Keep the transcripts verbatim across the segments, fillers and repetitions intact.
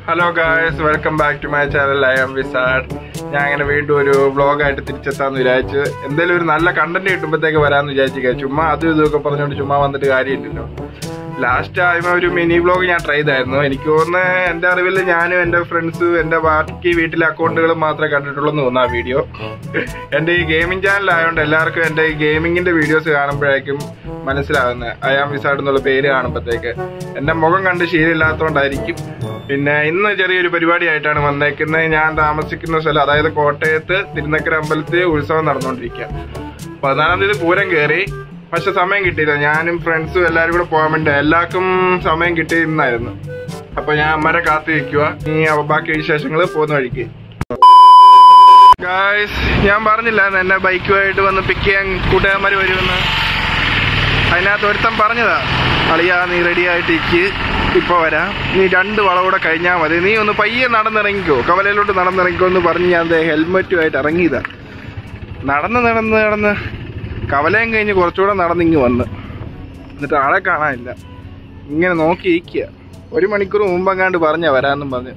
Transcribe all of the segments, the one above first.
Hello guys, welcome back to my channel. I am Visad. ഞാൻ അങ്ങനെ വീണ്ടും ഒരു വ്ളോഗായിട്ട് തിരിച്ചെത്താന്ന് വിചാരിച്ച് എന്തെങ്കിലും ഒരു നല്ല കണ്ടന്റ് കിട്ടുമ്പോഴത്തേക്ക് വരാമെന്ന് വിചാരിച്ചിരിക്കുക. ചുമ്മാ അതും ഇതൊക്കെ പറഞ്ഞുകൊണ്ട് ചുമ്മാ വന്നിട്ട് കാര്യമില്ലല്ലോ. ലാസ്റ്റ് ടൈം ഒരു മിനി വ്ളോഗ് ഞാൻ ട്രൈ ചെയ്തായിരുന്നു. എനിക്ക് തോന്നുന്നു എൻ്റെ അറിവിൽ ഞാനും എൻ്റെ ഫ്രണ്ട്സും എൻ്റെ ബാക്കി വീട്ടിലെ അക്കൗണ്ടുകളും മാത്രമേ കണ്ടിട്ടുള്ളൂ എന്ന് തോന്നുന്നു ആ വീഡിയോ. എൻ്റെ ഈ ഗെയിമിംഗ് ചാനലായതുകൊണ്ട് എല്ലാവർക്കും എൻ്റെ ഈ ഗെയിമിങ്ങിൻ്റെ വീഡിയോസ് കാണുമ്പോഴേക്കും മനസ്സിലാകുന്നത് ഐ ആം വിസാഡ് എന്നുള്ള പേര് കാണുമ്പോഴത്തേക്ക് എൻ്റെ മുഖം കണ്ട് ശീലമില്ലാത്തതുകൊണ്ടായിരിക്കും. പിന്നെ ഇന്ന് ചെറിയൊരു പരിപാടിയായിട്ടാണ് വന്നേക്കുന്നത്. ഞാൻ താമസിക്കുന്ന സ്ഥലം അതായത് കോട്ടയത്ത് തിരുനക്കര അമ്പലത്തിൽ ഉത്സവം നടന്നുകൊണ്ടിരിക്കുക. പതിനാലാം തീയതി പൂരം കയറി, പക്ഷെ സമയം കിട്ടിയില്ല. ഞാനും ഫ്രണ്ട്സും എല്ലാവരും കൂടെ പോകാൻ വേണ്ടി എല്ലാവർക്കും സമയം കിട്ടിയിരുന്നായിരുന്നു. അപ്പൊ ഞാൻ അമ്മരെ കാത്തു വയ്ക്കുക. ഈ ബാക്കി വിശേഷങ്ങൾ പോകുന്ന വഴിക്ക്. ഗായ്സ്, ഞാൻ പറഞ്ഞില്ലായിരുന്നു എന്നെ ബൈക്കുമായിട്ട് വന്ന് പിക്ക് ചെയ്യാൻ കൂട്ടുകാരന്മാർ വരുമെന്ന്. അതിനകത്ത് ഒരുത്തം പറഞ്ഞതാ, അളിയാ നീ റെഡി ആയിട്ട് ഇരിക്ക്, ഇപ്പൊ വരാം, നീ രണ്ട് വളകൂടെ കഴിഞ്ഞാൽ മതി, നീ ഒന്ന് പയ്യെ നടന്നിറങ്ങിക്കോ, കവലയിലോട്ട് നടന്നിറങ്ങിക്കോ എന്ന് പറഞ്ഞ് ഞാൻ ഹെൽമെറ്റുമായിട്ട് ഇറങ്ങിയതാ. നടന്ന് നടന്ന് നടന്ന് കവലയും കഴിഞ്ഞ് കുറച്ചുകൂടെ നടന്നിങ്ങ് വന്ന്, എന്നിട്ട് ആളെ കാണാനില്ല. ഇങ്ങനെ നോക്കിയിരിക്കുക. ഒരു മണിക്കൂർ മുമ്പെങ്ങാണ്ട് പറഞ്ഞ വരാമെന്നും പറഞ്ഞ്.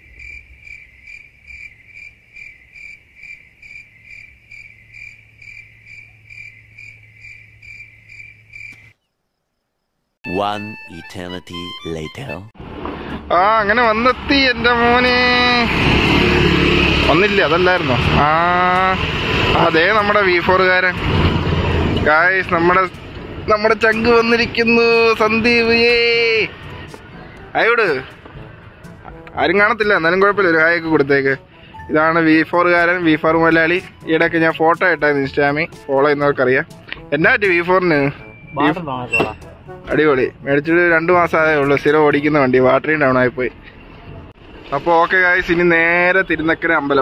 One eternity later. ആ അങ്ങനെ വന്നെത്തി എൻ്റെ മോനെ. വന്നില്ലേ? അതല്ലായിരുന്നോ? ആ അതെ, നമ്മുടെ വി ഫോറുകാരൻ. ഗായ്സ്, നമ്മുടെ നമ്മുടെ ചങ്ക് വന്നിരിക്കുന്നു, സന്ദീപ്. ഏ അയോട് ആരും കാണത്തില്ല, എന്നാലും കുഴപ്പമില്ല, ഒരു ഹായൊക്കെ കൊടുത്തേക്ക്. ഇതാണ് വി ഫോറുകാരൻ, വി ഫോർ മലയാളി. ഈയിടയ്ക്ക് ഞാൻ ഫോട്ടോ ഇട്ടായിരുന്നു ഇൻസ്റ്റാഗ്രാമിൽ, ഫോളോ ചെയ്യുന്നവർക്കറിയാം. എന്നാ പറ്റി വി ഫോറിന്? അടിപൊളി. മേടിച്ചിട്ട് രണ്ടു മാസമായേ ഉള്ളൂ. സ്ഥിരം ഓടിക്കുന്ന വണ്ടി, ബാറ്ററി ഡൗൺ ആയിപ്പോയി. അപ്പൊ ഓക്കെ ഗായ്സ്, ഇനി നേരെ തിരുനക്കര അമ്പലം.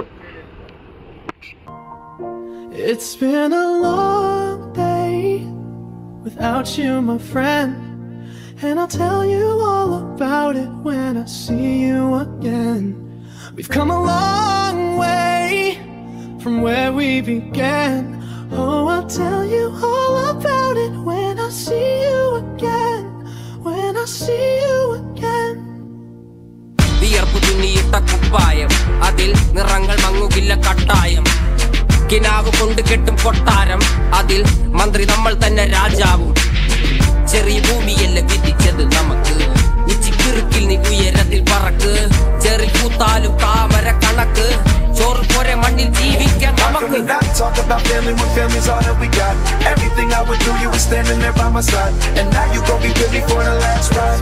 It's been a long day without you, my friend, and I'll tell you all about it when I see you again. We've come a long way from where we began. Oh, I'll tell you all about it when I see you again, when I see you again. വിയർപ്പു തുന്നിയിട്ട കുപ്പായം, അതിൽ നിറങ്ങൾ മങ്ങുകില്ല കട്ടായം. കിനാവ് കൊണ്ട് കെട്ടും കൊട്ടാരം, അതിൽ മന്ത്രി നമ്മൾ തന്നെ രാജാവും. ചെറിയ ഭൂമിയല്ല വിധിച്ചത് നമുക്ക്, ഉച്ചിക്കിറുക്കിൽ നീ ഉയരത്തിൽ പറക്ക്. ചെറിയ പൂത്താലും താമര കണക്ക്, ചോറ് പോരെ മണ്ണിൽ ജീവിക്കാൻ നമുക്ക്. Talk about family when family's all that we got. Everything I would do, you were standing there by my side, and now you gon' be with me for the last ride.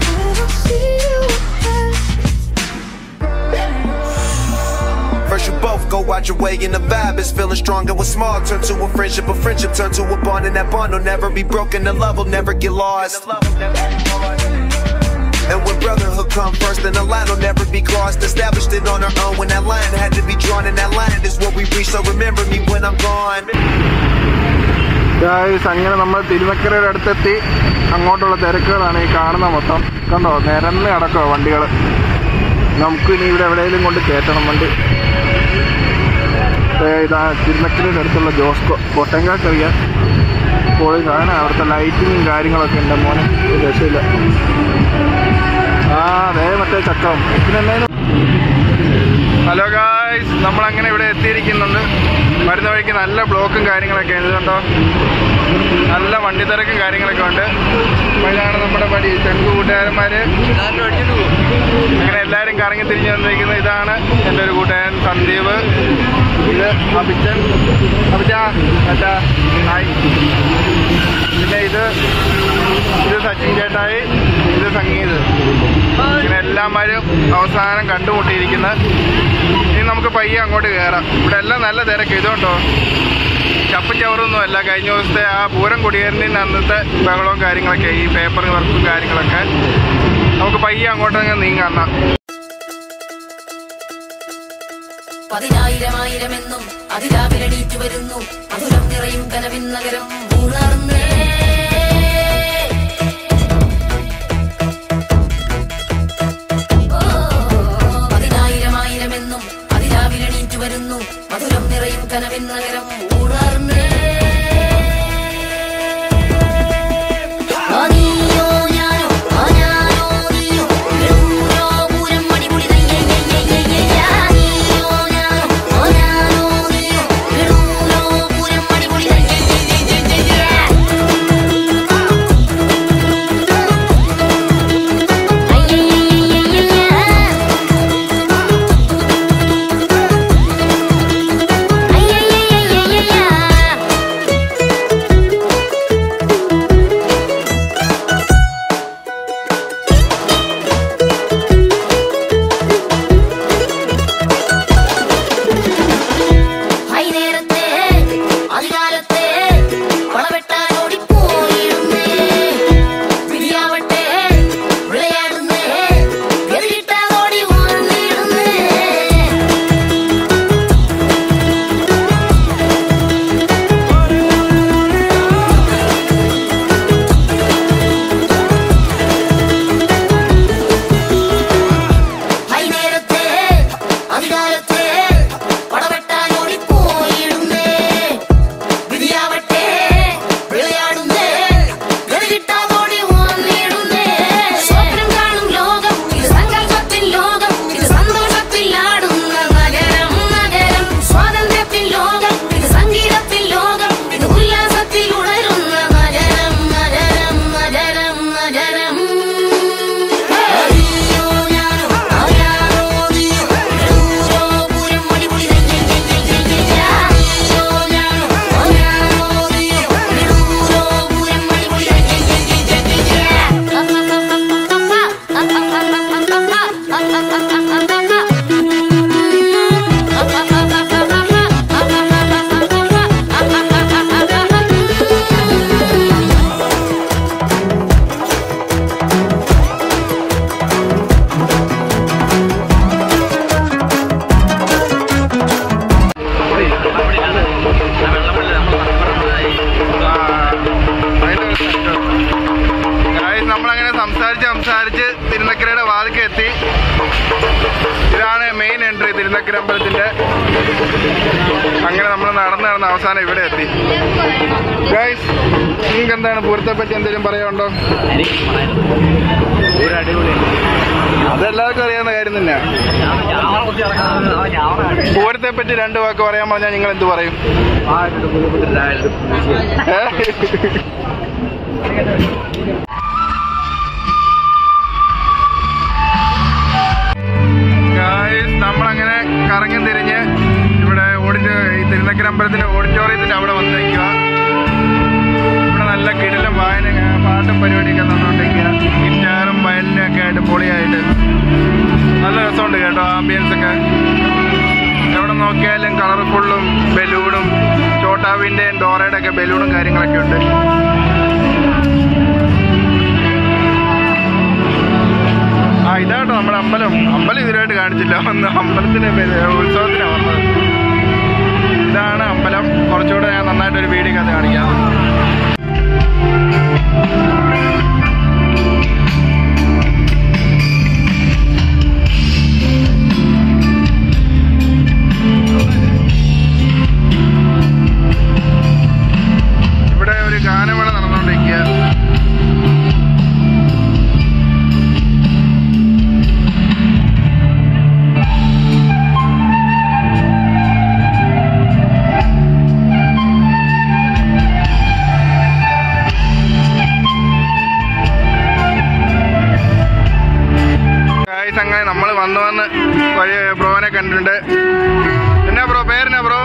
First you both go out your way and the vibe is feeling strong, and what's small turn to a friendship, a friendship turn to a bond, and that bond will never be broken, the love will never get lost. And when brotherhood come first, then the line will never be crossed. Established it on our own when that line had to be drawn, and that line is what we reach, so remember me when I'm gone. Guys, അങ്ങനെ നമ്മൾ തിരുനക്കരയുടെ അടുത്തെത്തി. അങ്ങോട്ടുള്ള തിരക്കുകളാണ് ഈ കാണുന്ന മൊത്തം. കണ്ടോ, നിരന്ന് കിടക്കോ വണ്ടികൾ. നമുക്ക് ഇനി ഇവിടെ എവിടെയെങ്കിലും കൊണ്ട് കയറ്റണം വണ്ടി. ഇതാ തിരുനക്കരയുടെ അടുത്തുള്ള ജോസ്കോ, കൊട്ടങ്കാക്കറിയാം. പോയി കാണാൻ അവിടുത്തെ ലൈറ്റിങ്ങും കാര്യങ്ങളൊക്കെ ഉണ്ട് മോനെ, ഒരു രക്ഷയില്ല. ആ അതേ മറ്റേ ചക്കം പിന്നെ. ഹലോ ഗായ്സ്, നമ്മളങ്ങനെ ഇവിടെ എത്തിയിരിക്കുന്നുണ്ട്. വരുന്ന വഴിക്ക് നല്ല ബ്ലോക്കും കാര്യങ്ങളൊക്കെ ഉണ്ട്. കണ്ടോ, നല്ല വണ്ടി തിരക്കും കാര്യങ്ങളൊക്കെ ഉണ്ട്. ഇതാണ് നമ്മുടെ പടി ചങ്കു കൂട്ടുകാരന്മാര്. അങ്ങനെ എല്ലാവരും കറങ്ങി തിരിഞ്ഞു വന്നിരിക്കുന്നത്. ഇതാണ് എൻ്റെ ഒരു കൂട്ടുകാരൻ സന്ദീപ്. ഇത് അഭിച്ചൻ. അഭിച്ചാ അച്ഛാ ഹായ്. പിന്നെ ഇത് ഇത് സച്ചിൻ ചേട്ടായി, ഇത് സംഗീത്. ഇങ്ങനെ എല്ലാവരും അവസാനം കണ്ടുമുട്ടിയിരിക്കുന്നത്. ഇനി നമുക്ക് പയ്യെ അങ്ങോട്ട് കയറാം. ഇവിടെ എല്ലാം നല്ല തിരക്ക്. ഇതുകൊണ്ടോ ചപ്പും ചവറൊന്നും അല്ല, കഴിഞ്ഞ ദിവസത്തെ ആ പൂരം കൊടിയേറിൻ്റെ അന്നത്തെ ബഹളവും കാര്യങ്ങളൊക്കെ, ഈ പേപ്പർ വർക്കും കാര്യങ്ങളൊക്കെ. നമുക്ക് പയ്യെ അങ്ങോട്ടങ്ങ് നീങ്ങാം. പതിനായിരമായിരമെന്നും അതിരാവിലെണീറ്റ് വരുന്നു, മധുരം നിറയും കനവിൻ നഗരം ഉണർന്നേ. പതിനായിരമായിരമെന്നും അതിരാവിലെണീറ്റ് വരുന്നു, മധുരം നിറയും കനവിൻ നഗരം ഉണർന്നേ. നീയോ ഞാനോ, ഞാനോ നീയോ, പൂരം അടിപൊളി. സ്നേഹത്തിൻ ലോകം ഇത് സന്തോഷത്തിൽ ആടുന്ന നഗരം നഗരം സ്വാതന്ത്ര്യത്തിൻ ലോകം ഇത് സംഗീതത്തിൻ ലോകം ഇത് ഉല്ലാസത്തിൽ ഉണരുന്ന നഗരം നഗരം നഗരം നഗരം നമ്മളങ്ങനെ സംസാരിച്ച് സംസാരിച്ച് തിരുനക്കരയുടെ വാതിൽക്ക് എത്തി. ഇതാണ് മെയിൻ എൻട്രി തിരുനക്കര അമ്പലത്തിന്റെ. അങ്ങനെ നമ്മൾ നടന്ന് നടന്ന് അവസാനം ഇവിടെ എത്തി. ഗൈസ്, നിങ്ങൾക്ക് എന്താണ് പൂരത്തെ പറ്റി എന്തെങ്കിലും പറയാനുണ്ടോ? അതെല്ലാവർക്കും അറിയാവുന്ന കാര്യം തന്നെയാണ്. പൂരത്തെ പറ്റി രണ്ട് വാക്ക് പറയാൻ പറഞ്ഞാൽ നിങ്ങൾ എന്ത് പറയും? നമ്മളങ്ങനെ കറങ്ങി തിരിഞ്ഞ് ഇവിടെ ഓഡിറ്റോ ഈ തിരുനക്കര അമ്പലത്തിന്റെ ഓഡിറ്റോറിയത്തിന്റെ അവിടെ വന്ന് നിൽക്കുക. ഇവിടെ നല്ല കിടിലം വായന പാട്ടും പരിപാടിയൊക്കെ തന്നുകൊണ്ടിരിക്കുക. ഗിറ്റാറും വയലിനും ഒക്കെ ആയിട്ട് പൊളിയായിട്ട് നല്ല രസമുണ്ട് കേട്ടോ. ആംബിയൻസ് ഒക്കെ എവിടെ നോക്കിയാലും കളർഫുള്ളും ബലൂണും ചോട്ടാവിന്റെയും ഡോറയുടെ ഒക്കെ ബലൂണും കാര്യങ്ങളൊക്കെ ഉണ്ട്. ആ ഇതാട്ടോ നമ്മുടെ അമ്പലം. അമ്പലം ഇതിനായിട്ട് കാണിച്ചില്ല, വന്ന് അമ്പലത്തിന്റെ ഉത്സവത്തിനാണ് വന്നത്. ഇതാണ് അമ്പലം. കുറച്ചുകൂടെ ഞാൻ നന്നായിട്ടൊരു വീഡിയോ കഥ കാണിക്കാം. ഇവിടെ ഒരു ഗാനമേള നടന്നുകൊണ്ടിരിക്കുക. അങ്ങനെ നമ്മൾ വന്നു വന്ന് വലിയ ബ്രോനെ കണ്ടിട്ടുണ്ട്. എന്നാ ബ്രോ പേരെന്നാ ബ്രോ?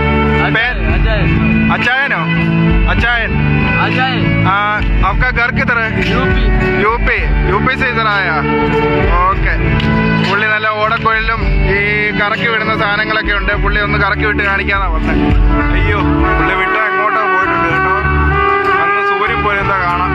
അച്ചായനോ? അച്ചായൻ. आपका घर किधर है? यूपी. यूपी यूपी से इधर आया. ഓക്കെ. പുള്ളി നല്ല ഓടക്കൊഴിലും ഈ കറക്കി വിടുന്ന സാധനങ്ങളൊക്കെ ഉണ്ട്. പുള്ളി ഒന്ന് കറക്കി വിട്ട് കാണിക്കാന്നാ പറഞ്ഞത്. അയ്യോ, പുള്ളി വിട്ട എങ്ങോട്ടോ പോയിട്ടുണ്ട് കേട്ടോ. അന്ന് സൂര്യൻ പോലെ എന്താ കാണാം.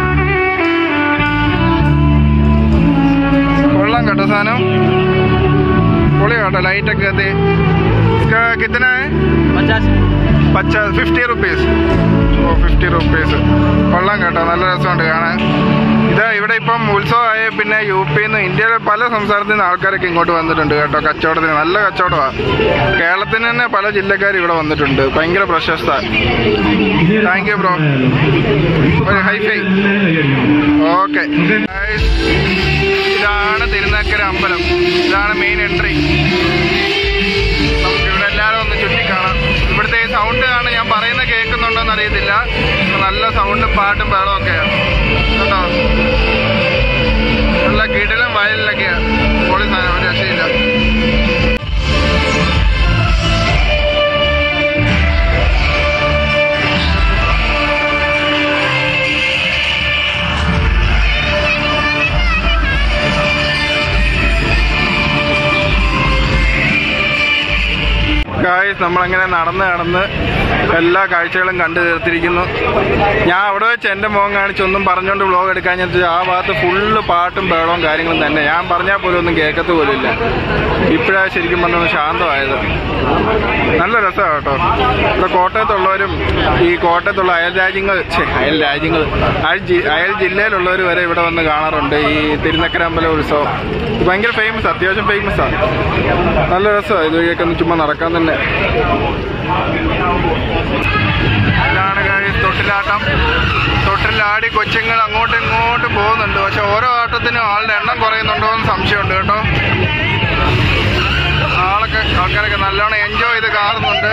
കൊള്ളാം കേട്ടോ സാധനം. പൊളി കേട്ടോ. ലൈറ്റൊക്കെ എത്തി. കിतना है? പച്ചാസ് ഫിഫ്റ്റി റുപ്പീസ്. ഓ ഫിഫ്റ്റി റുപ്പീസ്. കൊള്ളാം കേട്ടോ. നല്ല രസമുണ്ട് കാണാൻ. ഇതാ ഇവിടെ ഇപ്പം ഉത്സവമായ പിന്നെ യു പിന്ന് ഇന്ത്യയിലെ പല സംസ്ഥാനത്തിൽ നിന്ന് ആൾക്കാരൊക്കെ ഇങ്ങോട്ട് വന്നിട്ടുണ്ട് കേട്ടോ കച്ചവടത്തിന്. നല്ല കച്ചവടമാണ്. കേരളത്തിന് തന്നെ പല ജില്ലക്കാർ ഇവിടെ വന്നിട്ടുണ്ട്. ഭയങ്കര പ്രശസ്ത. Thank you bro. ഒരു ഹൈഫൈ. ഓക്കെ. ഇതാണ് തിരുനക്കര അമ്പലം. ഇതാണ് മെയിൻ എൻട്രി. നമുക്കിവിടെ എല്ലാവരും ഒന്ന് ചുറ്റിക്കാണാം. ഇവിടുത്തെ ഈ സൗണ്ട് ആണ് ഞാൻ പറയുന്ന കേൾക്കുന്നുണ്ടോന്ന് അറിയത്തില്ല. നല്ല സൗണ്ടും പാട്ടും ബഹളവും ഒക്കെയാണ് കേട്ടോ. നല്ല കിടിലം വയലിലൊക്കെയാണ്. പൊളി സാധനം. ഒരു രക്ഷയില്ല. ഗായ്സ്, നമ്മളങ്ങനെ നടന്ന് നടന്ന് എല്ലാ കാഴ്ചകളും കണ്ടു തീർത്തിരിക്കുന്നു. ഞാൻ അവിടെ വെച്ച് എൻ്റെ മുഖം കാണിച്ചൊന്നും പറഞ്ഞുകൊണ്ട് വ്ലോഗ് എടുക്കാൻ ഞാൻ ആ ഭാഗത്ത് ഫുള്ള് പാട്ടും ബഹളവും കാര്യങ്ങളും തന്നെ. ഞാൻ പറഞ്ഞാൽ പോലും ഒന്നും കേൾക്കത്ത് പോലും ഇല്ല. ഇപ്പോഴാണ് ശരിക്കും പറഞ്ഞൊന്ന് ശാന്തമായത്. നല്ല രസമാണ് കേട്ടോ. ഇവിടെ കോട്ടയത്തുള്ളവരും ഈ കോട്ടയത്തുള്ള അയൽ രാജ്യങ്ങൾ അയൽ രാജ്യങ്ങൾ അയൽ ജില്ലയിലുള്ളവർ വരെ ഇവിടെ വന്ന് കാണാറുണ്ട് ഈ തിരുനക്കര അമ്പല ഉത്സവം. ഭയങ്കര ഫേമസ്, അത്യാവശ്യം ഫേമസ് ആണ്. നല്ല രസമാണ്. ഇതുവഴിയൊക്കെ ഒന്ന് ചുമ്മാ നടക്കാൻ തന്നെ. ഇതാണ് ഗൈസ് തൊട്ടിലാട്ടം. തൊട്ടിലാടി കൊച്ചുങ്ങൾ അങ്ങോട്ടും ഇങ്ങോട്ടും പോകുന്നുണ്ട്. പക്ഷെ ഓരോ ആട്ടത്തിനും ആളുടെ എണ്ണം കുറയുന്നുണ്ടോ എന്ന് സംശയമുണ്ട് കേട്ടോ. ആൾക്കാരൊക്കെ നല്ലോണം എൻജോയ് ചെയ്ത് കാണുന്നുണ്ട്.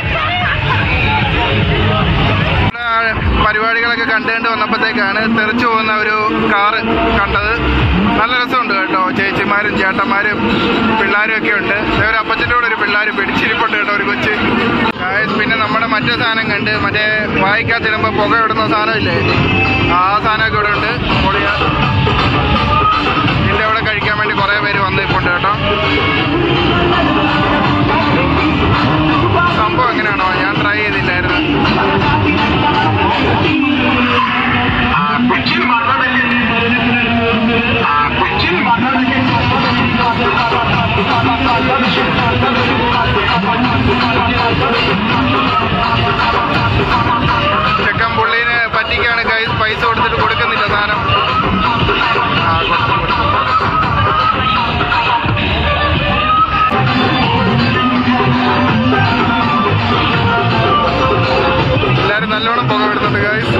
പരിപാടികളൊക്കെ കണ്ടുകൊണ്ട് വന്നപ്പോഴത്തേക്കാണ് തെറിച്ചു പോകുന്ന ഒരു കാറ് കണ്ടത്. നല്ല രസമുണ്ട് കേട്ടോ. ചേച്ചിമാരും ചേട്ടന്മാരും പിള്ളേരും ഒക്കെ ഉണ്ട്. ഒരു അപ്പച്ചൻ്റെ കൂടെ ഒരു പിള്ളേർ പിടിച്ചിരിപ്പുണ്ട് കേട്ടോ, ഒരു കൊച്ച്. പിന്നെ നമ്മുടെ മറ്റേ സാധനം കണ്ട്, മറ്റേ വായിക്കാത്തിടുമ്പോൾ പുക ഇടുന്ന സാധനമില്ലേ, ആ സാധനമൊക്കെ ഇവിടെ ഉണ്ട്. പൊളിയ ഇതിൻ്റെ അവിടെ കഴിക്കാൻ വേണ്ടി കുറേ പേര് വന്നിട്ടുണ്ട് കേട്ടോ. സംഭവം എങ്ങനെയാണോ, ഞാൻ ട്രൈ ചെയ്തില്ലായിരുന്നു. ചെക്കൻ പുള്ളീനെ പറ്റിക്കാണ് ഗൈസ്, പൈസ കൊടുത്തിട്ട് കൊടുക്കുന്നില്ല സാധനം. ആ എല്ലാരും നല്ലോണം പുക വിടുന്നുണ്ട് ഗൈസ്.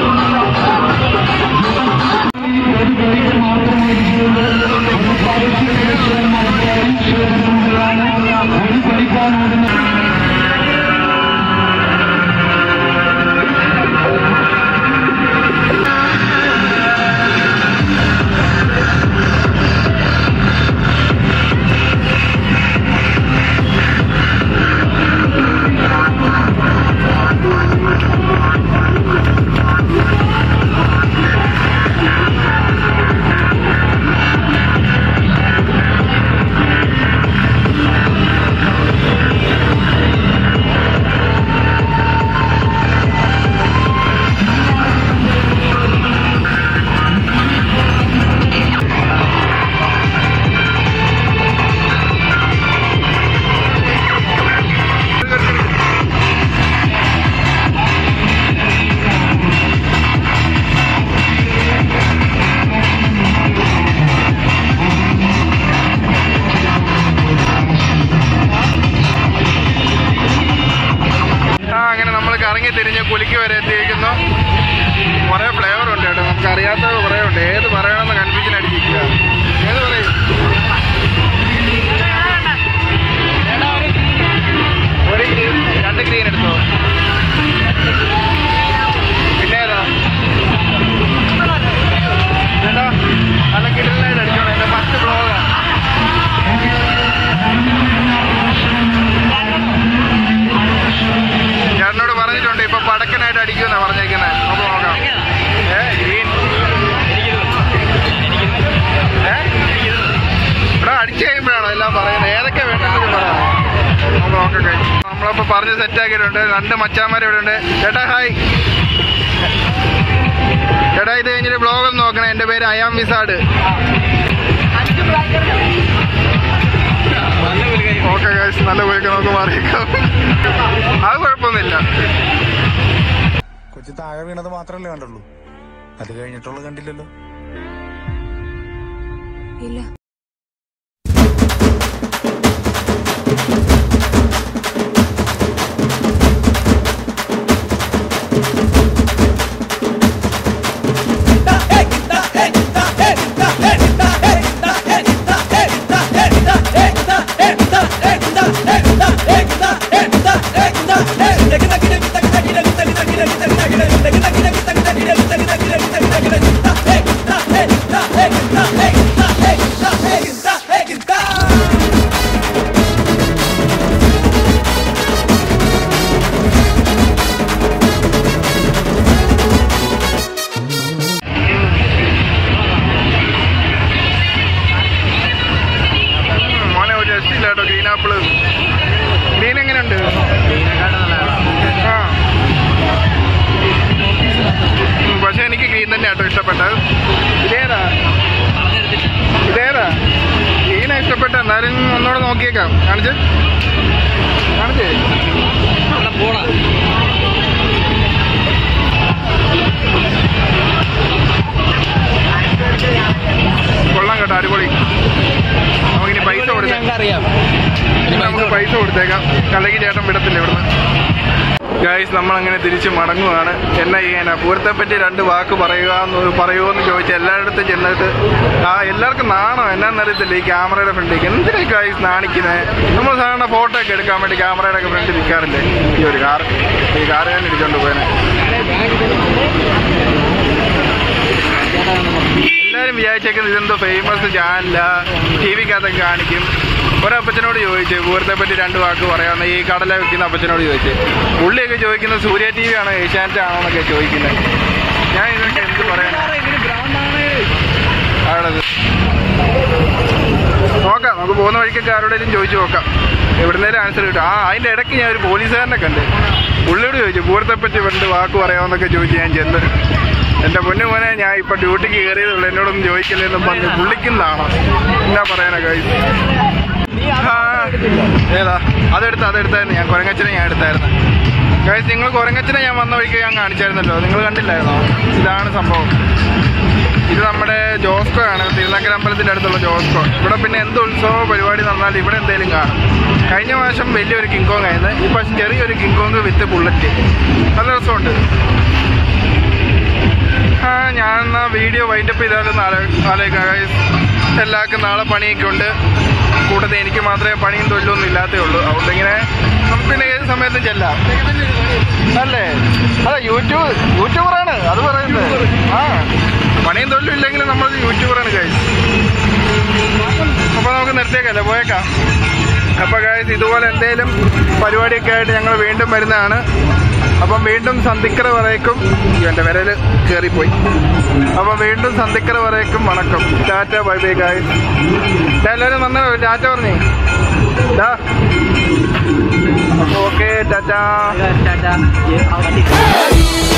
കറങ്ങി തിരിഞ്ഞ് കുലിക്ക് വരെ എത്തിയിരിക്കുന്നു. കുറേ ഫ്ലേവർ ഉണ്ട് കേട്ടോ, നമുക്ക് അറിയാത്തത് കുറേ ഉണ്ട്. ഏത് പറയണമെന്ന് കൺഫ്യൂഷൻ അടിച്ചിരിക്കുക. ഏത് പറയും? ഒരു രണ്ട് ഗ്രീൻ എടുത്തോ. പിന്നെ ഏതാ ചേട്ടാ? നല്ല കിടലായിട്ട് അടിച്ചോളൂ. എൻ്റെ ഫസ്റ്റ് ബ്ലോഗാണ്. ചേട്ടനോട് പറഞ്ഞിട്ടുണ്ട് ഇപ്പൊ പടക്കനായിട്ട് അടിക്കുമെന്നാ പറഞ്ഞേക്കുന്നത്. നമുക്ക് നോക്കാം. ഏ ഗ്രീൻ ഇവിടെ അടിച്ചു കഴിയുമ്പോഴാണോ എല്ലാം പറയുന്നത്? ഏതൊക്കെ വേണ്ടെന്ന് പറയാം. നമുക്ക് നോക്കാം. കഴിച്ചു നമ്മളപ്പോ പറഞ്ഞ് സെറ്റാക്കിയിട്ടുണ്ട്. രണ്ട് മച്ചാന്മാർ ഇവിടെ ഉണ്ട്. ചേട്ടാ ഹായ്. ചേട്ടാ ഇത് കഴിഞ്ഞിട്ട് ബ്ലോഗ് ഒന്ന് നോക്കണേ. എൻ്റെ പേര് അയാം വിസാഡ്. ഓക്കെ ഗൈസ്, നല്ല പോയിക്കാം. നമുക്ക് മാറിയേക്കാം. അത് കുഴപ്പമൊന്നുമില്ല. കൊച്ചു താഴെ വീണത് മാത്രമല്ലേ കണ്ടുള്ളൂ, അത് കഴിഞ്ഞിട്ടുള്ളത് കണ്ടില്ലല്ലോ. ഇല്ല. ഗ്രീൻ എങ്ങനെയുണ്ട്? ആ പക്ഷെ എനിക്ക് ഗ്രീൻ തന്നെ കേട്ടോ ഇഷ്ടപ്പെട്ടത്. ഇതേതാ ഇതേതാ ഗ്രീനാ ഇഷ്ടപ്പെട്ട. എന്നാലും ഒന്നുകൂടെ നോക്കിയേക്കാം. കാണിച്ച് കാണിച്ചേ. കൊള്ളാം കേട്ടോ, അടിപൊളി. നമുക്കിനി പൈസ കൊടുത്തേക്കാം. നമുക്ക് പൈസ കൊടുത്തേക്കാം, അല്ലെങ്കിൽ ചേട്ടൻ വിടത്തില്ല ഇവിടുന്ന്. ഗൈസ് നമ്മളങ്ങനെ തിരിച്ച് മടങ്ങുകയാണ്. എന്നാ ചെയ്യാനാ, പൂരത്തെ പറ്റി രണ്ട് വാക്ക് പറയുക എന്ന് പറയുമോ എന്ന് ചോദിച്ചാൽ എല്ലായിടത്തും ചെന്നിട്ട് ആ എല്ലാവർക്കും നാണോ എന്നാന്നറിയത്തില്ല ഈ ക്യാമറയുടെ ഫ്രണ്ടിലേക്ക്. എന്തിനാ ഗൈസ് നാണിക്കുന്നത്? നമ്മൾ സാധാരണ ഫോട്ടോ ഒക്കെ എടുക്കാൻ വേണ്ടി ക്യാമറയുടെ ഒക്കെ ഫ്രണ്ടിൽ നിൽക്കാറില്ലേ? ഈ ഒരു കാർ ഈ കാർ ഞാൻ ഇടിച്ചോണ്ട് പോയനെ. എല്ലാവരും വിചാരിച്ചേക്കുന്നത് ഇതെന്തോ ഫേമസ് ചാനല, ടി വിക്കകത്തൊക്കെ കാണിക്കും. ഒരപ്പച്ചനോട് ചോദിച്ചു പൂരത്തെ പറ്റി രണ്ട് വാക്ക് പറയാമെന്ന്, ഈ കടല വെക്കുന്ന അപ്പച്ചനോട് ചോദിച്ചു. പുള്ളിയൊക്കെ ചോദിക്കുന്നത് സൂര്യ ടി വി ആണോ ഏഷ്യാനെറ്റ് ആണോ എന്നൊക്കെ ചോദിക്കുന്നത്. ഞാൻ ഇതൊക്കെ എന്ത് പറയാൻ ആണത്. നോക്കാം, നമുക്ക് പോകുന്ന വഴിക്കൊക്കെ ആരോടെങ്കിലും ചോദിച്ചു നോക്കാം, എവിടുന്നേലും ആൻസർ കിട്ടും. ആ അതിൻ്റെ ഇടയ്ക്ക് ഞാൻ ഒരു പോലീസുകാരനെ കണ്ട്, പുള്ളിയോട് ചോദിച്ചു പൂരത്തെ പറ്റി രണ്ട് വാക്ക് പറയാമെന്നൊക്കെ ചോദിച്ചു. ഞാൻ ചെന്ന് എൻ്റെ പൊന്നു മോനെ ഞാൻ ഇപ്പം ഡ്യൂട്ടിക്ക് കയറിയതുള്ളൂ, എന്നോടൊന്നും ചോദിക്കില്ലെന്നും പറഞ്ഞ് പുള്ളിക്കുന്നതാണോ എന്നാ പറയാനൊക്കെ. ഏതാ അതെടുത്ത് അതെടുത്തായിരുന്നു ഞാൻ, കുരങ്ങച്ചനെ ഞാൻ എടുത്തായിരുന്നു. ഗൈസ് നിങ്ങൾ കുരങ്ങച്ചനെ ഞാൻ വന്ന വഴിക്ക് ഞാൻ കാണിച്ചായിരുന്നല്ലോ, നിങ്ങൾ കണ്ടില്ലായിരുന്നോ? ഇതാണ് സംഭവം. ഇത് നമ്മുടെ ജോസ്കോ ആണ്, തിരുനക്കര അമ്പലത്തിൻ്റെ അടുത്തുള്ള ജോസ്കോ. ഇവിടെ പിന്നെ എന്ത് ഉത്സവ പരിപാടി നടന്നാൽ ഇവിടെ എന്തെങ്കിലും കാണും. കഴിഞ്ഞ പ്രാവശ്യം വലിയൊരു കിങ്കോങ് ആയിരുന്നു, ഇപ്പം ചെറിയൊരു കിങ്കോങ് വിത്ത് ബുള്ളറ്റ്. നല്ല രസമുണ്ട്. ആ ഞാൻ എന്നാൽ വീഡിയോ വൈൻഡപ്പ് ചെയ്താലൊന്ന് ആലോ ആലോചിക്കാം ഗൈസ്. എല്ലാവർക്കും നാളെ പണിയൊക്കെ ഉണ്ട്, കൂട്ടത്തിൽ എനിക്ക് മാത്രമേ പണിയും തൊഴിലൊന്നും ഇല്ലാത്തേ ഉള്ളൂ. അതുകൊണ്ട് ഇങ്ങനെ നമുക്ക് പിന്നെ ഏത് സമയത്തും ചെല്ലാം അല്ലേ? അതെ, യൂട്യൂബ് യൂട്യൂബറാണ് അത് പറയുന്നത്. ആ പണിയും തൊഴിലും ഇല്ലെങ്കിലും നമ്മൾ യൂട്യൂബറാണ് ഗൈസ്. അപ്പോൾ നമുക്ക് നിർത്തിയേക്കല്ലേ, പോയേക്കാം. അപ്പോൾ ഗൈസ് ഇതുപോലെ എന്തെങ്കിലും പരിപാടിയൊക്കെ ആയിട്ട് ഞങ്ങൾ വീണ്ടും വരുന്നതാണ്. അപ്പം വീണ്ടും സന്ധിക്കര വരേക്കും, എൻ്റെ വിരൽ കയറിപ്പോയി. അപ്പം വീണ്ടും സന്ധിക്കര വരേക്കും വണക്കം. Tata bye bye guys. എല്ലാവരും നന്ന ടാറ്റ പറഞ്ഞേ. ഓക്കെ ടാറ്റ.